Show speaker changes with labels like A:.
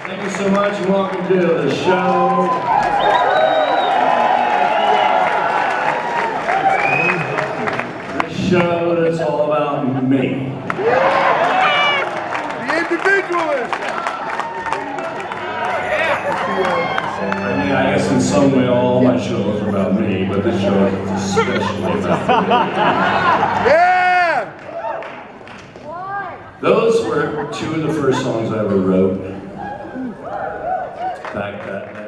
A: Thank you so much and welcome to the show. The show that's all about me.
B: The individualist.
A: I mean, I guess in some way all my shows are about me, but this show is especially about me.
B: Yeah!
A: Those were two of the first songs I ever wrote. Back that